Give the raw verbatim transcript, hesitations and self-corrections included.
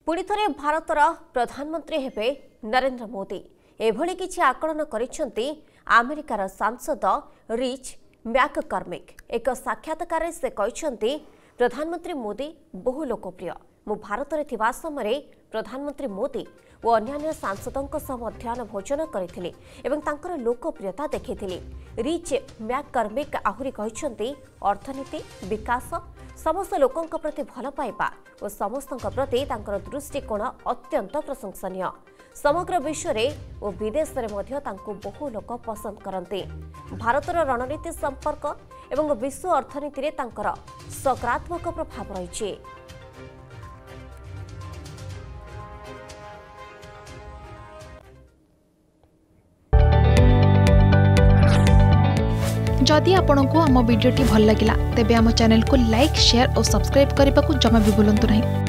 पुणी थे भारतर प्रधानमंत्री हेबे नरेंद्र मोदी एभली किछि आकलन करिसेंती अमेरिकार सांसद रिच मैककर्मिक। एक साक्षात्कार से कहते प्रधानमंत्री मोदी बहु लोकप्रिय। मु भारत में थिबा समय प्रधानमंत्री मोदी और अन्य सांसदों मध्याह्न भोजन करथिले एवं तांकर लोकप्रियता देखिथिले। रिच मैककर्मिक आहुरी कहते अर्थनीति विकास समस्त लोकों प्रति भल पाइबा और समस्त प्रति तांकर दृष्टिकोण अत्यंत प्रशंसनीय। समग्र विश्व में और विदेश में मध्य तांको बहु लोक पसंद करते। भारतर रणनीति संपर्क एवं विश्व अर्थनीति रे तांकर सकारात्मक प्रभाव रही। जदि आपंक आम भिडी भल लगा तेब आम चैनल को लाइक शेयर और सब्सक्राइब करने को जमा भी भूलु नहीं।